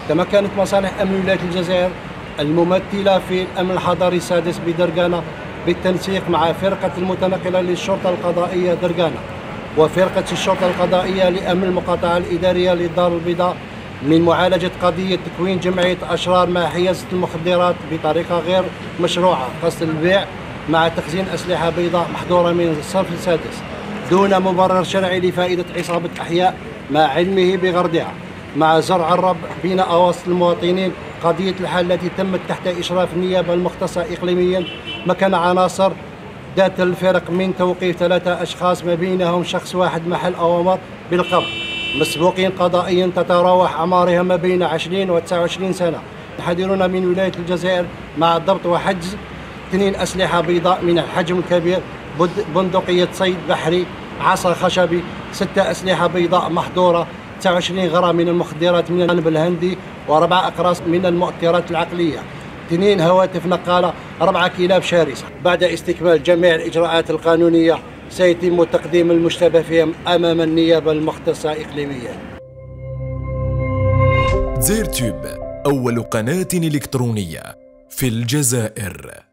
تمكنت مصالح أمن ولاية الجزائر الممثلة في الأمن الحضري السادس بدرقانة بالتنسيق مع فرقة المتنقلة للشرطة القضائية درقانة وفرقة الشرطة القضائية لأمن المقاطعة الإدارية للدار البيضاء من معالجة قضية تكوين جمعية أشرار مع حيازة المخدرات بطريقة غير مشروعة قصد البيع مع تخزين أسلحة بيضاء محظورة من الصف السادس دون مبرر شرعي لفائدة عصابة أحياء مع علمه بغردها، مع زرع الرب بين أواسط المواطنين. قضية الحالة التي تمت تحت إشراف النيابة المختصة إقليميا مكان عناصر ذات الفرق من توقيف 3 أشخاص ما بينهم شخص واحد محل أوامر بالقبض مسبوقين قضائيا تتراوح أعمارهم ما بين 20 و 29 سنة يحضرون من ولاية الجزائر مع ضبط وحجز 2 أسلحة بيضاء من الحجم الكبير، بندقية صيد بحري، عصا خشبي، 6 أسلحة بيضاء محظورة، 29 غرام من المخدرات من العنب الهندي و4 أقراص من المؤثرات العقلية، 2 هواتف نقالة، 4 كلاب شرسة. بعد استكمال جميع الإجراءات القانونية سيتم تقديم المشتبه فيهم أمام النيابة المختصة إقليميا. زيرتوب أول قناة إلكترونية في الجزائر.